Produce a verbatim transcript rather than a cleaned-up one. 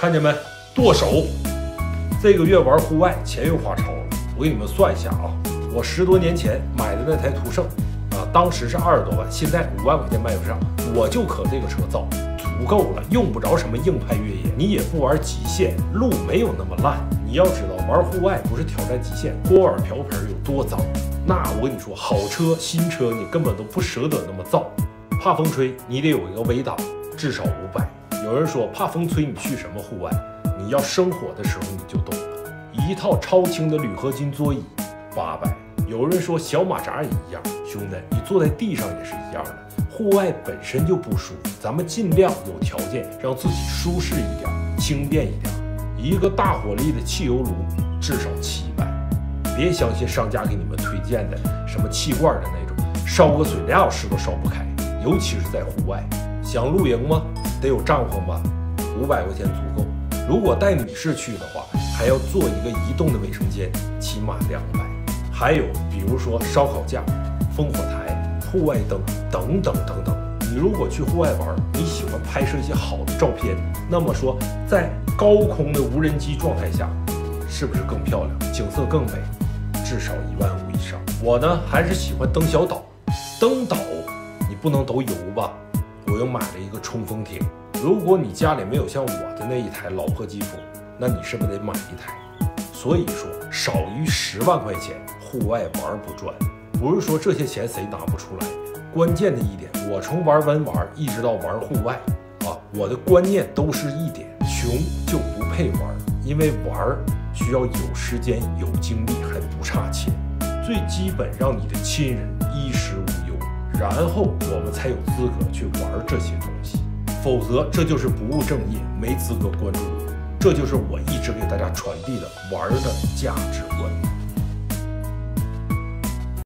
看见没？剁手！这个月玩户外，钱又花超了。我给你们算一下啊，我十多年前买的那台途胜啊，当时是二十多万，现在五万块钱卖不上，我就可这个车造足够了，用不着什么硬派越野，你也不玩极限，路没有那么烂。你要知道，玩户外不是挑战极限，锅碗瓢盆有多脏。那我跟你说，好车新车你根本都不舍得那么造，怕风吹，你得有一个尾档，至少五百。有人说怕风吹，你去什么户外？你要生火的时候你就懂了。一套超轻的铝合金座椅八百。有人说小马扎也一样，兄弟，你坐在地上也是一样的。户外本身就不舒服，咱们尽量有条件让自己舒适一点，轻便一点。一个大火力的汽油炉至少七百。别相信商家给你们推荐的什么气罐的那种，烧个水俩小时都烧不开，尤其是在户外。想露营吗？得有帐篷吧，五百块钱足够。如果带女士去的话，还要做一个移动的卫生间，起码两百。还有比如说烧烤架、烽火台、户外灯等等等等。你如果去户外玩，你喜欢拍摄一些好的照片，那么说在高空的无人机状态下，是不是更漂亮，景色更美？至少一万五以上。我呢还是喜欢登小岛，登岛你不能都游吧？我又买了一个冲锋艇。如果你家里没有像我的那一台老破机夫，那你是不是得买一台？所以说少于十万块钱户外玩不转。不是说这些钱谁拿不出来，关键的一点，我从玩文玩一直到玩户外啊，我的观念都是一点：穷就不配玩，因为玩需要有时间有精力，还不差钱。最基本让你的亲人衣食无忧，然后我们才有资格去玩这些东西，否则这就是不务正业，没资格关注我。这就是我一直给大家传递的玩的价值观。